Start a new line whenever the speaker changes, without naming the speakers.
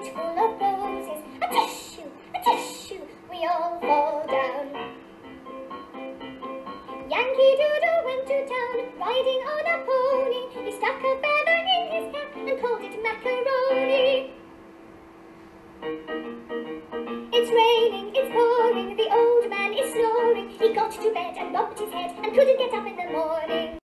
carriage full of roses. A tissue, we all fall down. Yankee Doodle went to town, riding on a pony. He stuck a feather in his cap and called it macaroni. It's raining, it's pouring, the old man is snoring. He got to bed and bumped his head and couldn't get up in the morning.